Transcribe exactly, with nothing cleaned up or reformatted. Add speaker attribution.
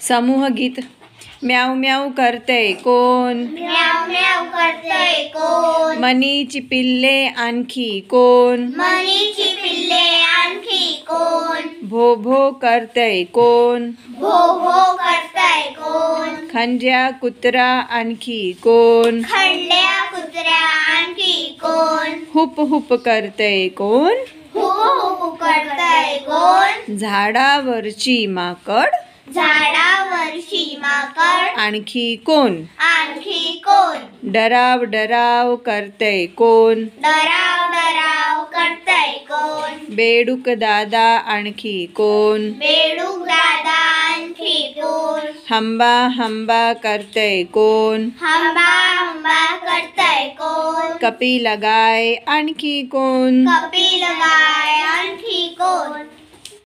Speaker 1: समूह गीत. म्याव म्याव करतय कोण?
Speaker 2: म्याव म्याव करतय कोण?
Speaker 1: मनीची पिल्ले आणखी कोण?
Speaker 2: मनीची पिल्ले आणखी कोण?
Speaker 1: भो भो करतय कोण?
Speaker 2: भो भो करतय कोण?
Speaker 1: खंड्या कुत्रा आणखी कोण?
Speaker 2: खंड्या कुत्र्या आणखी कोण?
Speaker 1: हुप हुप करतय कोण?
Speaker 2: हुप हुप करतय कोण?
Speaker 1: झाडावरची माकड
Speaker 2: झाडावरची माकड
Speaker 1: आणखी कोण?
Speaker 2: आणखी कोण?
Speaker 1: डराव डराव करतय कोण?
Speaker 2: डराव डराव करतय कोण?
Speaker 1: बेडूक दादा आणखी कोण?
Speaker 2: बेडूक दादा आणखी कोण?
Speaker 1: हंबा हंबा करतय कोण?
Speaker 2: हंबा हंबा करतय कोण?
Speaker 1: कपिल गाय आणखी कोण?
Speaker 2: कपिल गाय आणखी कोण?